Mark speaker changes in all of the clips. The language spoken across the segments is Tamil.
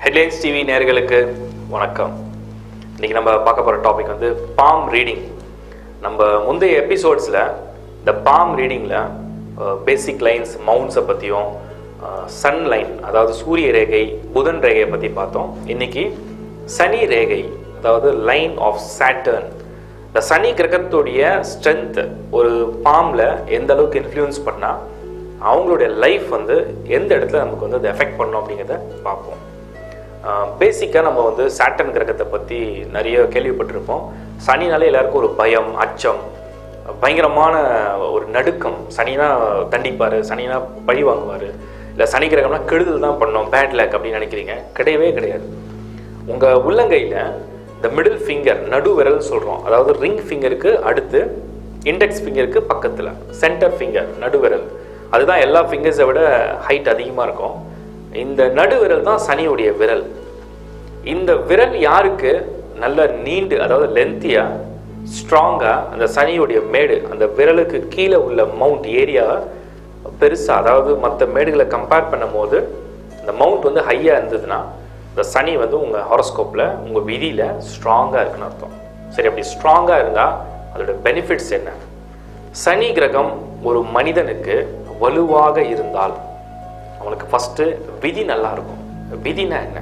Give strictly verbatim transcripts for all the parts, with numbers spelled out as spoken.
Speaker 1: ஹெட்லைன்ஸ் டிவி நேயர்களுக்கு வணக்கம். இன்னைக்கு நம்ம பார்க்க போகிற டாபிக் வந்து பாம் ரீடிங். நம்ம முந்தைய எபிசோட்ஸில் இந்த பாம் ரீடிங்கில் பேசிக் லைன்ஸ் மவுண்ட்ஸை பற்றியும் சன் லைன் அதாவது சூரிய ரேகை புதன் ரேகையை பற்றி பார்த்தோம். இன்னைக்கு சனி ரேகை அதாவது லைன் ஆஃப் சாட்டர்ன். இந்த சனி கிரகத்துடைய ஸ்ட்ரென்த் ஒரு பாமில் எந்த அளவுக்கு இன்ஃப்ளூயன்ஸ் பண்ணால் அவங்களுடைய லைஃப் வந்து எந்த இடத்துல நமக்கு வந்து அதை எஃபெக்ட் பண்ணணும் அப்படிங்கிறத பார்ப்போம். பேசிக்காக நம்ம வந்து சாட்டர்ன் கிரகத்தை பற்றி நிறைய கேள்விப்பட்டிருப்போம். சனினாலே எல்லாருக்கும் ஒரு பயம், அச்சம், பயங்கரமான ஒரு நடுக்கம். சனினா தண்டிப்பார், சனினா பழி வாங்குவார், இல்லை சனி கிரகம்னா கெடுதல் தான் பண்ணோம், பேட் லக் அப்படின்னு நினைக்கிறீங்க. கிடையவே கிடையாது. உங்கள் உள்ளங்கையில் இந்த மிடில் ஃபிங்கர் நடு விரல் சொல்கிறோம், அதாவது ரிங் ஃபிங்கருக்கு அடுத்து இண்டெக்ஸ் ஃபிங்கருக்கு பக்கத்தில் சென்டர் ஃபிங்கர் நடுவிரல், அதுதான் எல்லா ஃபிங்கர்ஸை விட ஹைட் அதிகமாக இருக்கும். இந்த நடுவிரல் தான் சனியுடைய விரல். இந்த விரல் யாருக்கு நல்ல நீண்டு அதாவது லென்த்தியாக ஸ்ட்ராங்காக அந்த சனியுடைய மேடு அந்த விரலுக்கு கீழே உள்ள மவுண்ட் ஏரியா பெருசாக, அதாவது மற்ற மேடுகளை கம்பேர் பண்ணும் போது இந்த மவுண்ட் வந்து ஹையாக இருந்ததுன்னா இந்த சனி வந்து உங்கள் ஹாரோஸ்கோப்பில் உங்கள் விதியில் ஸ்ட்ராங்காக இருக்குன்னு அர்த்தம். சரி, அப்படி ஸ்ட்ராங்காக இருந்தால் அதோட பெனிஃபிட்ஸ் என்ன? சனி கிரகம் ஒரு மனிதனுக்கு வலுவாக இருந்தால் அவனுக்கு ஃபஸ்ட்டு விதி நல்லா இருக்கும். விதினா என்ன?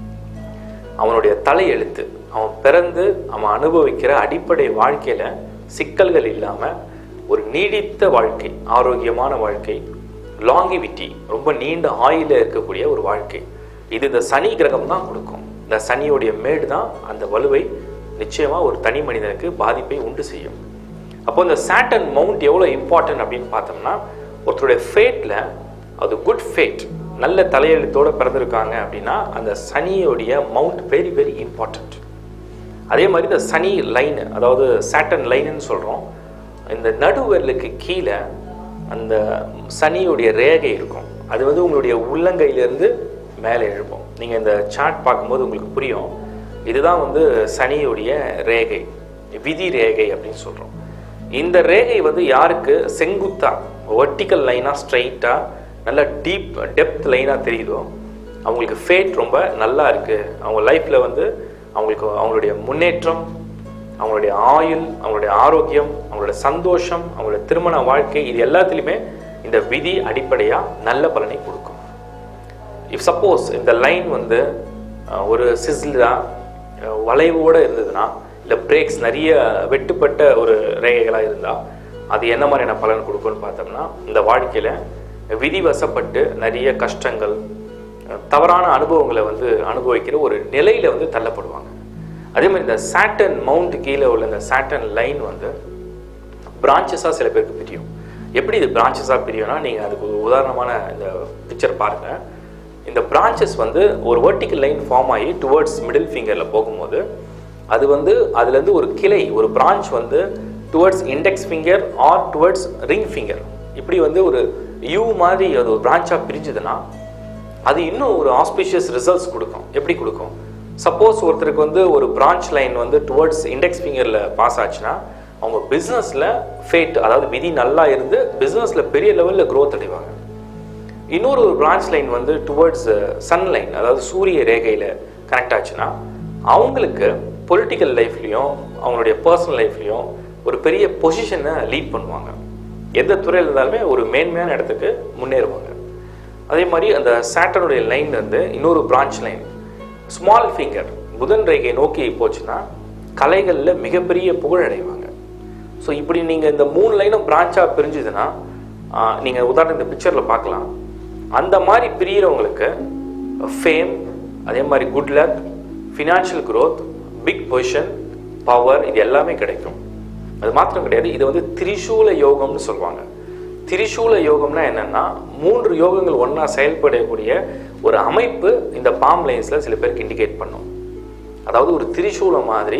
Speaker 1: அவனுடைய தலையெழுத்து. அவன் பிறந்து அவன் அனுபவிக்கிற அடிப்படை வாழ்க்கையில் சிக்கல்கள் இல்லாமல் ஒரு நீடித்த வாழ்க்கை, ஆரோக்கியமான வாழ்க்கை, லாங்கிவிட்டி, ரொம்ப நீண்ட ஆயுளில் இருக்கக்கூடிய ஒரு வாழ்க்கை, இது இந்த சனி கிரகம் தான் கொடுக்கும். இந்த சனியுடைய மேடு தான் அந்த வலுவை நிச்சயமாக ஒரு தனி மனிதனுக்கு பாதிப்பை உண்டு செய்யும். அப்போ இந்த சாட்டர்ன் மவுண்ட் எவ்வளோ இம்பார்ட்டன்ட் அப்படின்னு பார்த்தோம்னா, ஒருத்தருடைய ஃபேட்டில் அது குட் ஃபேட், நல்ல தலையெழுத்தோடு பிறந்திருக்காங்க அப்படின்னா அந்த சனியோடைய மவுண்ட் வெரி வெரி இம்பார்ட்டண்ட். அதே மாதிரி இந்த சனி லைனு அதாவது சாட்டர்ன் லைனுன்னு சொல்கிறோம். இந்த நடுவரலுக்கு கீழே அந்த சனியுடைய ரேகை இருக்கும். அது வந்து உங்களுடைய உள்ளங்கையிலேருந்து மேலே எழுப்போம். நீங்கள் இந்த சார்ட் பார்க்கும்போது உங்களுக்கு புரியும். இதுதான் வந்து சனியுடைய ரேகை, விதி ரேகை அப்படின்னு சொல்கிறோம். இந்த ரேகை வந்து யாருக்கு செங்குத்தாக வெர்டிக்கல் லைனாக ஸ்ட்ரைட்டாக நல்ல டீப் டெப்த் லைனாக தெரியுதோ அவங்களுக்கு ஃபேட் ரொம்ப நல்லா இருக்குது. அவங்க லைஃப்பில் வந்து அவங்களுக்கு அவங்களுடைய முன்னேற்றம், அவங்களுடைய ஆயுள், அவங்களுடைய ஆரோக்கியம், அவங்களுடைய சந்தோஷம், அவங்களுடைய திருமண வாழ்க்கை, இது எல்லாத்துலேயுமே இந்த விதி அடிப்படையாக நல்ல பலனை கொடுக்கும். இஃப் சப்போஸ் இந்த லைன் வந்து ஒரு சிஸ்லாக வளைவோடு இருந்ததுன்னா, இல்லை பிரேக்ஸ் நிறைய வெட்டுப்பட்ட ஒரு ரேகைகளாக இருந்தால் அது என்ன மாதிரியான பலன் கொடுக்கும்னு பார்த்தோம்னா, இந்த வாழ்க்கையில் விதிவசப்பட்டு நிறைய கஷ்டங்கள், தவறான அனுபவங்களை வந்து அனுபவிக்கிற ஒரு நிலையில் வந்து தள்ளப்படுவாங்க. அதே மாதிரி இந்த சாட்டர்ன் மவுண்ட் கீழே உள்ள இந்த சாட்டர்ன் லைன் வந்து பிரான்ச்சஸாக சில பேருக்கு பிரியும். எப்படி இது பிரான்ச்சஸாக பிரியும்னா, நீங்கள் அதுக்கு உதாரணமான இந்த பிக்சர் பாருங்கள். இந்த பிரான்ச்சஸ் வந்து ஒரு வெர்டிக்கல் லைன் ஃபார்ம் ஆகி டுவர்ட்ஸ் மிடில் ஃபிங்கரில் போகும்போது அது வந்து அதுலேருந்து ஒரு கிளை, ஒரு பிரான்ச் வந்து towards index finger or towards ring finger, இப்படி வந்து ஒரு யூ மாதிரி அது ஒரு பிரான்ச்சாக பிரிஞ்சுதுன்னா அது இன்னும் ஒரு ஆஸ்பிஷியஸ் ரிசல்ட்ஸ் கொடுக்கும். எப்படி கொடுக்கும்? சப்போஸ் ஒருத்தருக்கு வந்து ஒரு பிரான்ச் லைன் வந்து டுவர்ட்ஸ் இண்டெக்ஸ் ஃபிங்கரில் பாஸ் ஆச்சுன்னா அவங்க பிஸ்னஸில் ஃபேட் அதாவது விதி நல்லா இருந்து பிஸ்னஸில் பெரிய லெவலில் க்ரோத் அடைவாங்க. இன்னொரு ஒரு பிரான்ச் லைன் வந்து டுவர்ட்ஸ் சன் லைன் அதாவது சூரிய ரேகையில் கனெக்ட் ஆச்சுன்னா அவங்களுக்கு பொலிட்டிக்கல் லைஃப்லேயும் அவங்களுடைய பர்சனல் லைஃப்லேயும் ஒரு பெரிய பொசிஷனை லீட் பண்ணுவாங்க. எந்த துறையில் இருந்தாலுமே ஒரு மேன்மையான இடத்துக்கு முன்னேறுவாங்க. அதே மாதிரி அந்த சாட்டர்னுடைய லைன் வந்து இன்னொரு பிரான்ச் லைன் ஸ்மால் ஃபிங்கர் புதன் ரேகை நோக்கி போச்சுன்னா கலைகளில் மிகப்பெரிய புகழ் அடைவாங்க. ஸோ இப்படி நீங்கள் இந்த மூணு லைனும் பிரான்ச்சாக பிரிஞ்சுதுன்னா நீங்கள் உதாரணம் இந்த பிக்சரில் பார்க்கலாம். அந்த மாதிரி பிரிகிறவங்களுக்கு ஃபேம், அதே மாதிரி good luck, financial growth, big position, power, இது எல்லாமே கிடைக்கும். அது மாத்திரம் கிடையாது, இது வந்து திரிசூல யோகம்னு சொல்லுவாங்க. திரிசூல யோகம்னா என்னென்னா மூன்று யோகங்கள் ஒன்றா செயல்படக்கூடிய ஒரு அமைப்பு இந்த பாம் லைன்ஸில் சில பேருக்கு இண்டிகேட் பண்ணும். அதாவது ஒரு திரிசூலம் மாதிரி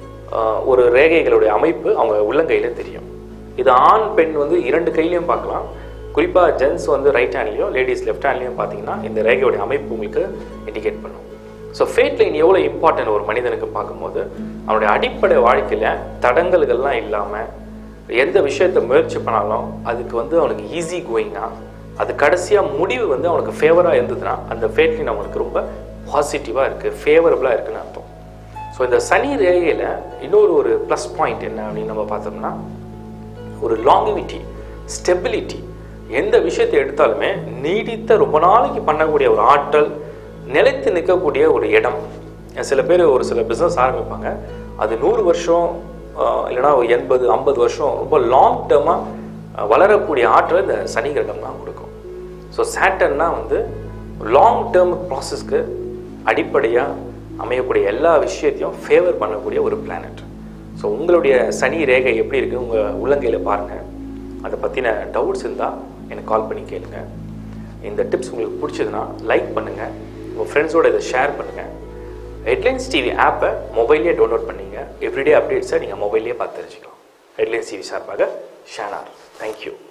Speaker 1: ஒரு ரேகைகளுடைய அமைப்பு அவங்க உள்ளங்கையில் தெரியும். இது ஆண் பெண் வந்து இரண்டு கையிலையும் பார்க்கலாம். குறிப்பாக ஜென்ஸ் வந்து ரைட் ஹேண்ட்லேயும் லேடிஸ் லெஃப்ட் ஹேண்ட்லேயும் பார்த்தீங்கன்னா இந்த ரேகையோடைய அமைப்பு உங்களுக்கு இண்டிகேட் பண்ணும். ஸோ ஃபேட் லைன் எவ்வளோ இம்பார்ட்டன்ட் ஒரு மனிதனுக்கு பார்க்கும்போது அவனுடைய அடிப்படை வாழ்க்கையில் தடங்கல்கள்லாம் இல்லாமல் எந்த விஷயத்தை முயற்சி பண்ணாலும் அதுக்கு வந்து அவனுக்கு ஈஸி கோயிங்காக அது கடைசியாக முடிவு வந்து அவனுக்கு ஃபேவராக இருந்ததுன்னா அந்த ஃபேட் லைன் அவனுக்கு ரொம்ப பாசிட்டிவாக இருக்குது, ஃபேவரபுளாக இருக்குதுன்னு அர்த்தம். ஸோ இந்த சனி ரேகையில் இன்னொரு ஒரு ப்ளஸ் பாயிண்ட் என்ன அப்படின்னு நம்ம பார்த்தோம்னா, ஒரு லாங்கிவிட்டி, ஸ்டெபிலிட்டி. எந்த விஷயத்தை எடுத்தாலுமே நீடித்த ரொம்ப நாளைக்கு பண்ணக்கூடிய ஒரு ஆற்றல், நிலைத்து நிற்கக்கூடிய ஒரு இடம். சில பேர் ஒரு சில பிஸ்னஸ் ஆரம்பிப்பாங்க, அது நூறு வருஷம் இல்லைனா ஒரு எண்பது ஐம்பது வருஷம் ரொம்ப லாங் டேர்மாக வளரக்கூடிய ஆற்றல் இந்த சனி கிரகம் தான் கொடுக்கும். ஸோ சேட்டர்னா வந்து லாங் டேர்ம் ப்ராசஸ்க்கு அடிப்படையாக அமையக்கூடிய எல்லா விஷயத்தையும் ஃபேவர் பண்ணக்கூடிய ஒரு பிளானட். ஸோ உங்களுடைய சனி ரேகை எப்படி இருக்குது உங்கள் உள்ளங்கையில் பாருங்கள். அதை பற்றின டவுட்ஸ் இருந்தால் எனக்கு கால் பண்ணி கேளுங்க. இந்த டிப்ஸ் உங்களுக்கு பிடிச்சதுன்னா லைக் பண்ணுங்கள், உங்கள் ஃப்ரெண்ட்ஸோடு இதை ஷேர் பண்ணுங்கள். ஹெட்லைன்ஸ் டிவி ஆப்பை மொபைல்லேயே டவுன்லோட் பண்ணிங்க. எவ்ரிடே அப்டேட்ஸை நீங்கள் மொபைல்லேயே பார்த்து தெரிஞ்சுக்கலாம். ஹெட்லைன்ஸ் டிவி சார்பாக ஷானார். தேங்க்யூ.